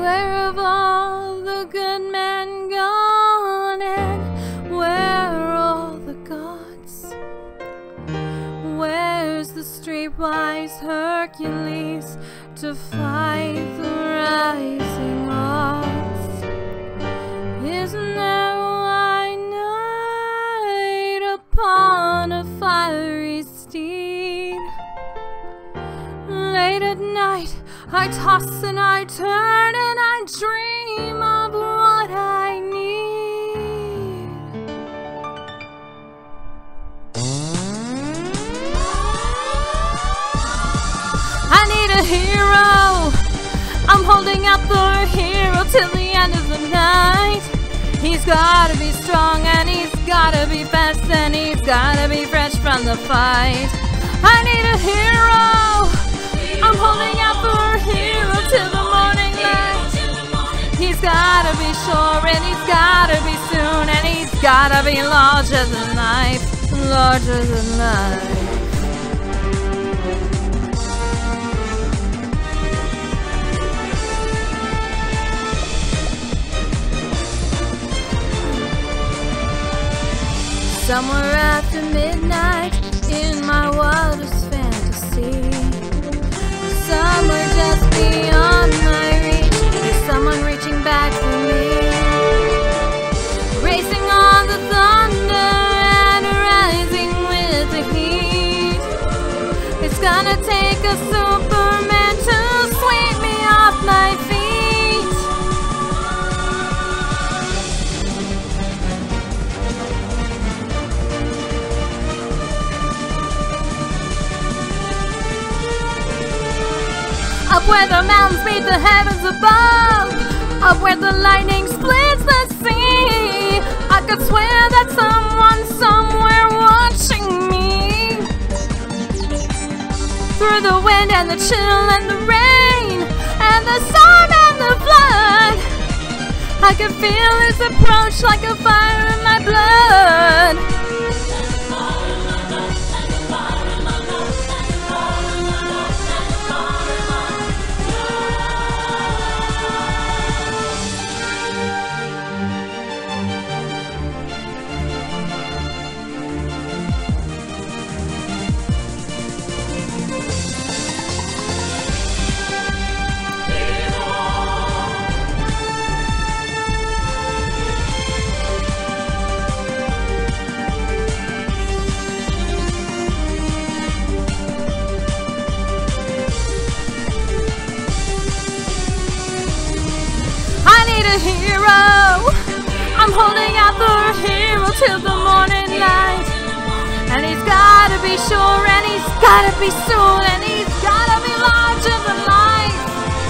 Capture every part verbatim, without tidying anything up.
Where have all the good men gone, and where are all the gods? Where's the streetwise Hercules to fight the rising odds? Isn't there a white knight upon a fiery steed? Late at night I toss and I turn and I dream of what I need. I need a hero. I'm holding out the hero till the end of the night. He's gotta be strong and he's gotta be fast and he's gotta be fresh from the fight. I need a hero. I'm holding out for a hero till the morning light. He's gotta be sure and he's gotta be soon and he's gotta be larger than life, larger than life. Somewhere after midnight in my wildest fantasy, somewhere just beyond my reach, there's someone reaching back for me. Racing on the thunder and rising with the heat. It's gonna take a Superman to sweep me off my feet. Up where the mountains meet the heavens above, up where the lightning splits the sea, I could swear that someone somewhere watching me. Through the wind and the chill and the rain and the storm and the flood, I can feel his approach like a fire in my blood. Hero, I'm holding out for a hero till the morning light. And he's gotta be sure and he's gotta be soon and he's gotta be larger than life.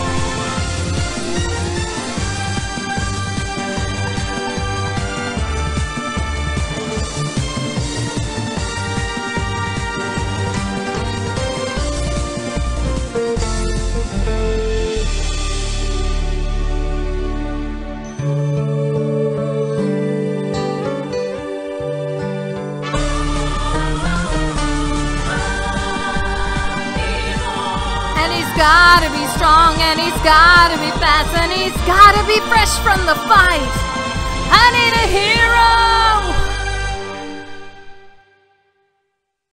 He's gotta be strong and he's gotta be fast and he's gotta be fresh from the fight. I need a hero.